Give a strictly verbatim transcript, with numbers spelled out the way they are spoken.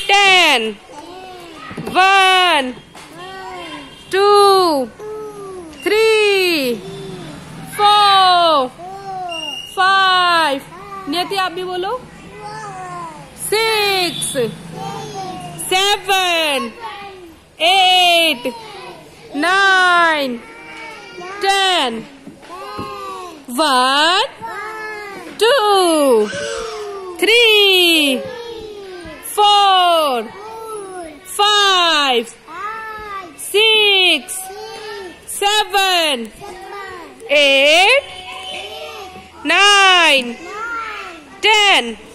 ten. One, two, three, four, five. नियति आप भी बोलो. Six, seven, eight, nine, ten. One, two, three, four, five, six, seven, eight, nine, ten.